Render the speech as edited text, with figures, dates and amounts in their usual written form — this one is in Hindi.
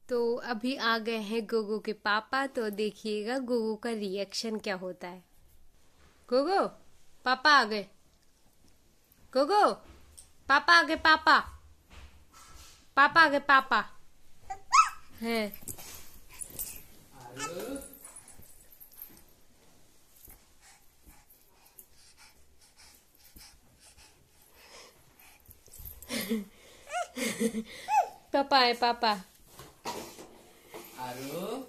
तो अभी आ गए हैं गोगो के पापा। तो देखिएगा गोगो का रिएक्शन क्या होता है। गोगो पापा आ गए। गोगो पापा आ गए। पापा पापा आ गए। पापा है। पापा है। पापा आरो